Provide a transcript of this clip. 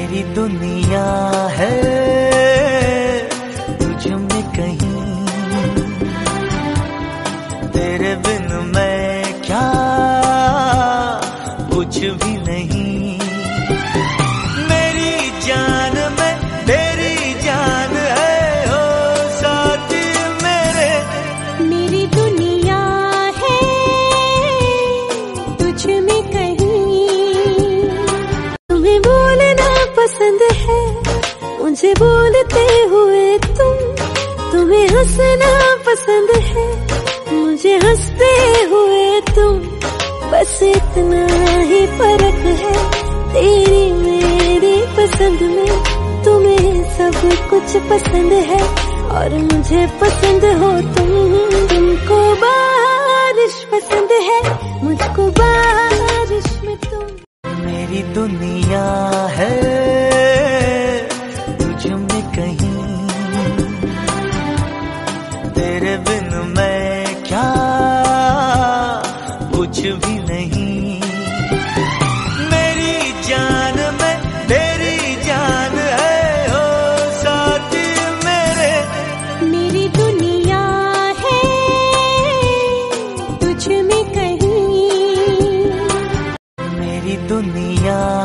मेरी दुनिया है तुझ में कहीं, तेरे बिन मैं क्या कुछ भी नहीं। मेरी जान में तेरी जान है ओ साथी मेरे। मेरी दुनिया है तुझ में कहीं, तुम्हें बोलना पसंद है मुझे बोलते हुए तुम, तुम्हें हंसना पसंद है मुझे हंसते हुए तुम। बस इतना ही फर्क है तेरी मेरी पसंद में, तुम्हें सब कुछ पसंद है और मुझे पसंद हो तुम। तुमको बारिश पसंद है मुझको बारिश में तुम। मेरी दुनिया है तुझ में कहीं, तेरे बिन मैं क्या कुछ भी नहीं। मेरी जान में तेरी जान है ओ साथी मेरे। मेरी दुनिया है तुझ में कहीं, मेरी दुनिया